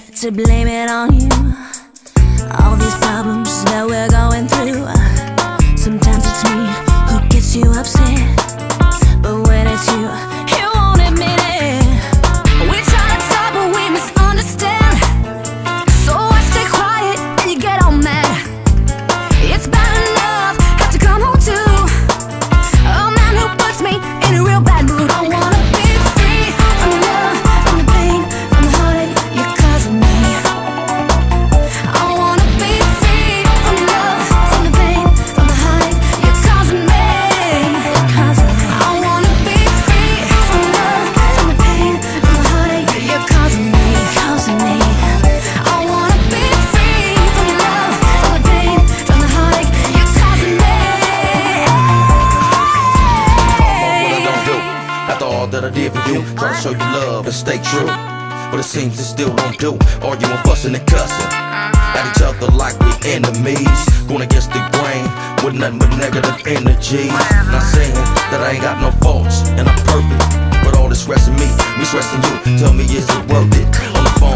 to blame it on you. All these problems that we're going through. Sometimes it's me who gets you upset, but when it's you, you won't admit it. We try to talk but we misunderstand, so I stay quiet and you get all mad. It's bad enough, have to come home to a man who puts me in a real bad mood. I wanna be free from the love, from the pain, from the heartache you're causing me. I wanna be free from the love, from the pain, from the heartache you're causing me. I wanna be free from the love, from the pain, from the heartache you're causing me. I wanna be free from the love, from the pain, from the heartache you're causing me. What I don't do after all that I did for you, try to show you love and stay true, but it seems it still don't do. Arguing, fussing and cussing at each other like we enemies, going against the grain with nothing but negative energy. Not saying that I ain't got no faults and I'm perfect, but all this stressing me stressing you. Tell me, is it worth it? On the phone